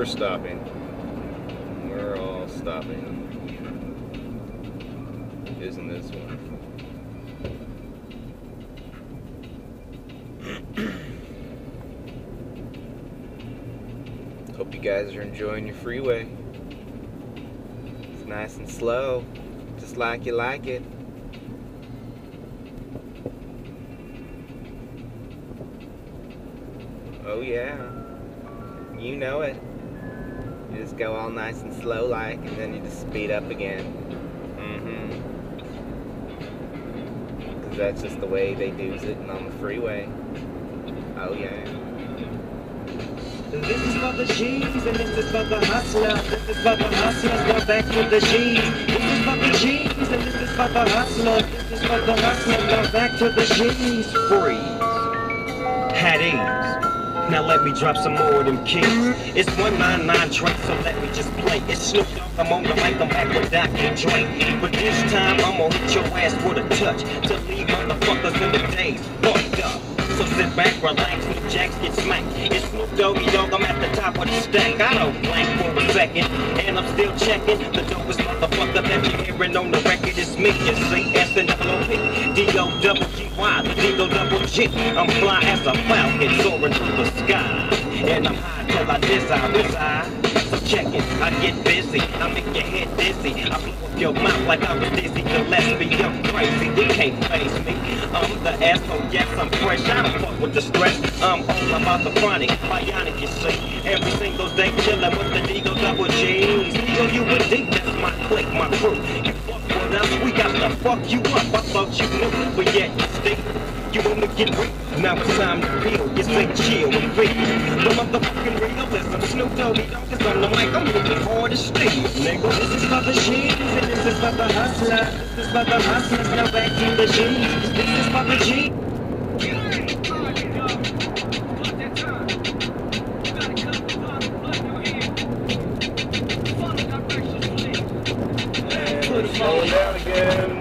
we're stopping. We're all stopping. Isn't this wonderful? Hope you guys are enjoying your freeway. It's nice and slow, just like you like it. Oh yeah, you know it. You just go all nice and slow like, and then you just speed up again. Cause that's just the way they do's it on the freeway. Oh yeah. This is for the G's and this is for the hustlers. This is for the hustlers, go back to the G's. This is for the G's and this is for the hustlers. This is for the hustlers, go back to the G's. Freeze. Had ease. Now let me drop some more of them keys. It's 199 Drake, so let me just play. It's Snoop Dogg, I'm on the mic, I'm back with Dr. Dre. But this time I'm gonna hit your ass with a touch to leave motherfuckers in the days fucked up. So sit back, relax, when the jacks get smacked. It's Snoop Doggy Dogg, I'm at the top of the stack. I don't blank for a second, and I'm still checking. The dopest motherfucker that you're hearing on the record is me. It's C-S-N-O-P, D-O-double-G-Y, D-O-double-G. I'm fly as a falcon soaring through the sky, and I'm high till I reside. So check it, I get busy, I make your head dizzy. I blow up your mouth like I was Dizzy Gillespie. You're crazy, you can't face me. I'm the asshole, yes, I'm fresh. I don't fuck with the stress. I'm all about the chronic, bionic, you see. Every single day chillin' with the Digo double G's. Yo, you would think that's my clique, my crew. You fuck with us, we got to fuck you up. I thought you knew, but yet you stink. You wanna get weak, now it's time to peel. You say chill and feel. The motherfucking realism, Snoop Doggy Dogg is on the mic. I'm looking hard as steel, nigga. This is for the G's and this is for the hustlers. This is for the hustlers, now back to the G's. This is for the G's. Slow it down again.